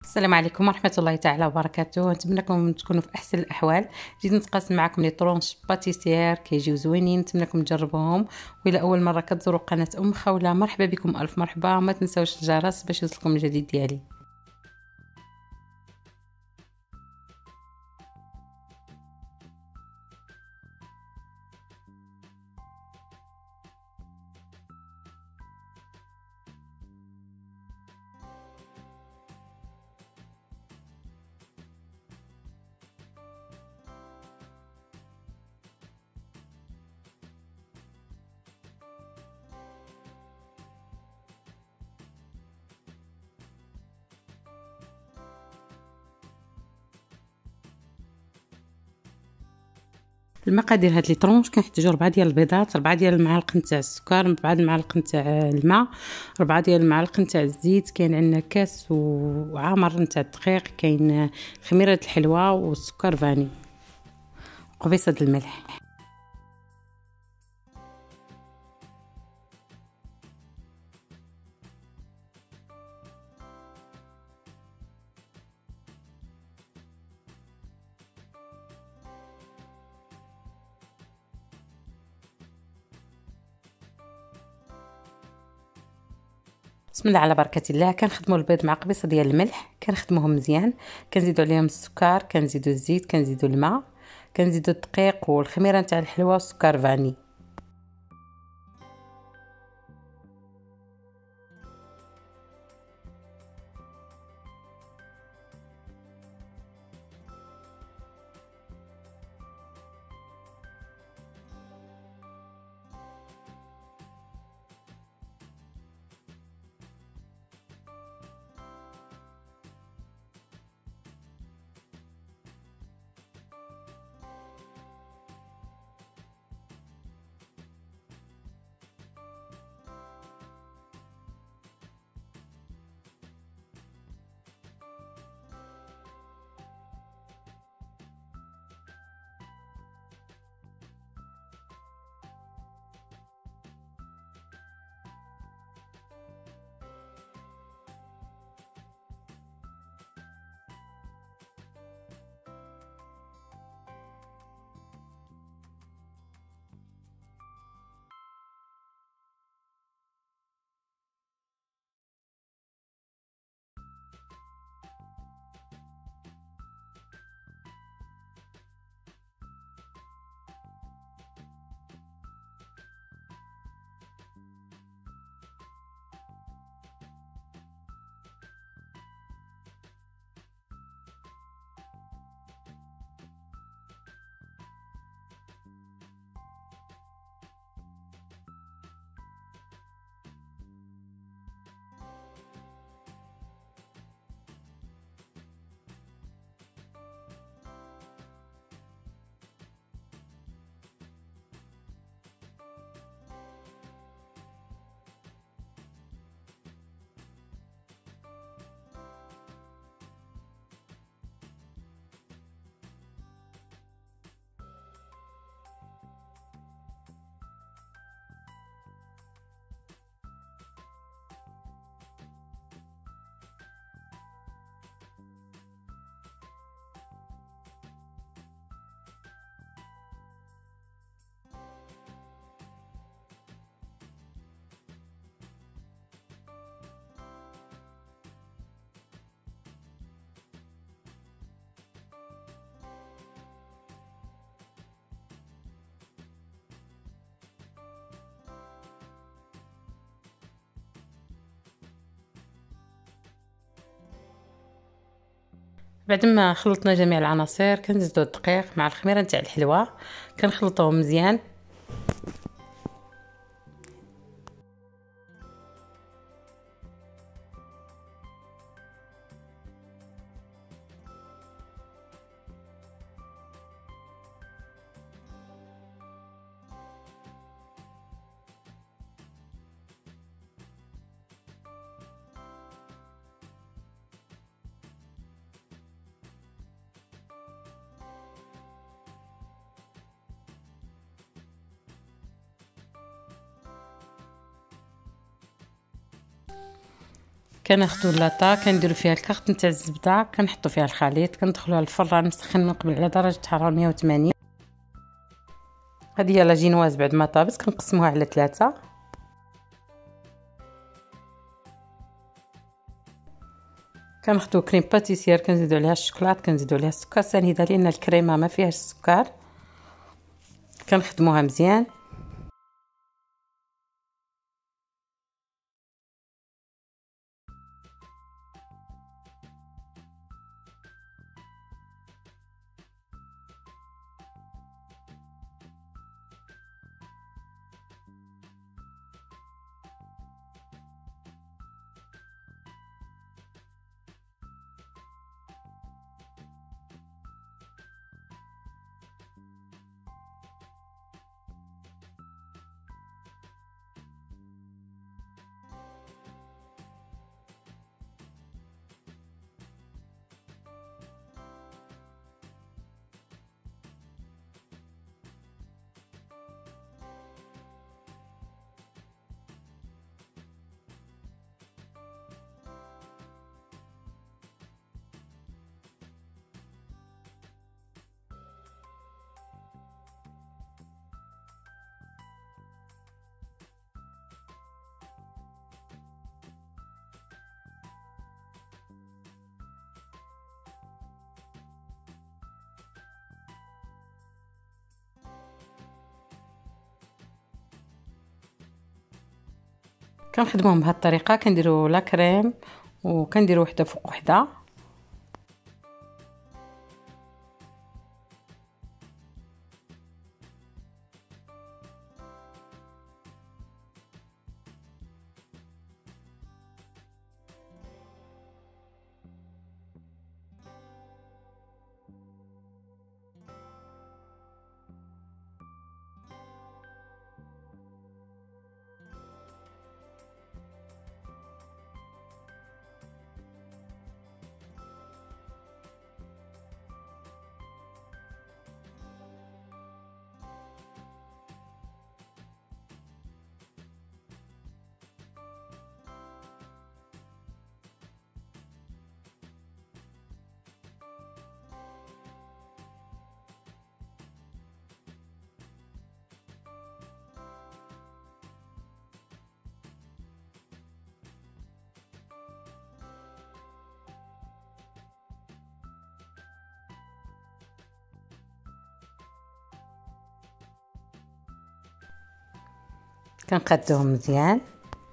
السلام عليكم ورحمة الله تعالى وبركاته. نتمنىكم تكونوا في أحسن الأحوال. جيت نتقاسم معكم لي طرونش باتيسير كيجيو زوينين، نتمنىكم تجربوهم. وإلى أول مرة كتزوروا قناة أم خولة، مرحبا بكم، ألف مرحبا. ما تنساوش الجرس باش يوصلكم الجديد ديالي. المقادير هاد لي طرونش كنحتاجو 4 ديال البيضات، 4 ديال المعالق نتاع السكر، 4 المعالق نتاع الماء، 4 ديال المعالق نتاع الزيت، كاين عندنا كاس وعامر نتاع الدقيق، كاين خميره الحلوى والسكر فاني، قبيصه الملح. بسم الله على بركه الله. كنخدموا البيض مع قبيصه ديال الملح، كنخدموهم مزيان، كنزيدوا عليهم السكر، كنزيدوا الزيت، كنزيدوا الماء، كنزيدوا الدقيق والخميره نتاع الحلوى والسكر فاني. بعد ما خلطنا جميع العناصر كنزيدوا الدقيق مع الخميره نتاع الحلوى، كنخلطوهم مزيان. كناخدو لاطا كنديرو فيها الكارت نتاع الزبده، كنحطو فيها الخليط، كندخلوها للفران مسخن من قبل على درجه حراره 180. هذه هي لاجينواز بعد ما طابت كنقسموها على 3. كناخدو كريم باتيسير كنزيدو عليها الشوكولات، كنزيدو عليها السكر سنيده لان الكريمه ما فيهاش السكر. كنخدموها مزيان. كنخدموهم بهذه الطريقه، كنديروا لا كريم وكنديروا وحده فوق وحده. كنقادوهم مزيان.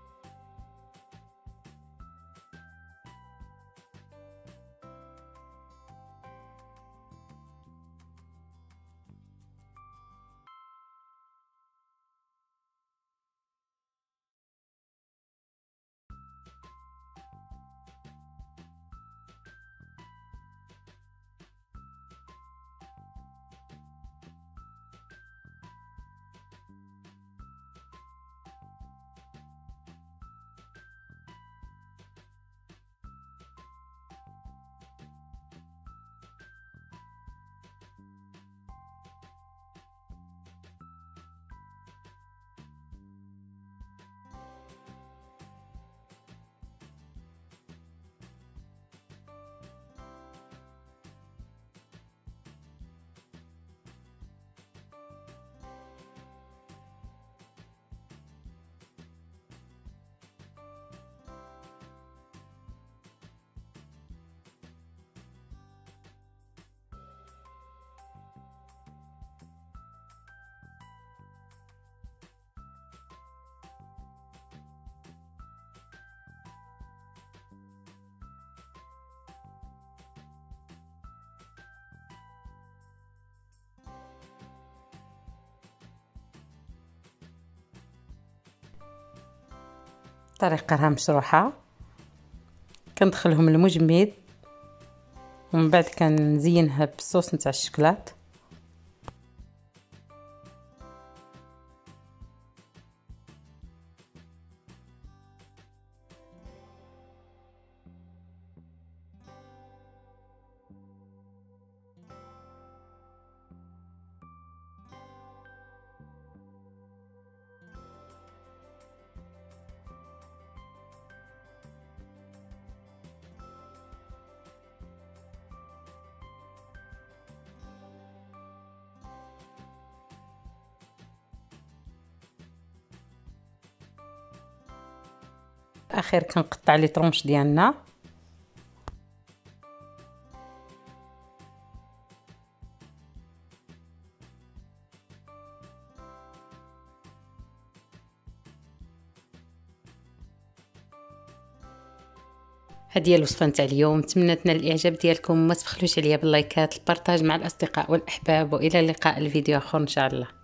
الطريقه راها مشروحه. كندخلهم المجمد ومن بعد كنزينها بالصوص نتاع الشكلاط. اخير كنقطع لي طرونش ديالنا. هذه هي الوصفه نتاع اليوم، نتمنى تنال الاعجاب ديالكم، ما تبخلوش عليا باللايكات، البارطاج مع الاصدقاء والاحباب، والى اللقاء الفيديو اخر ان شاء الله.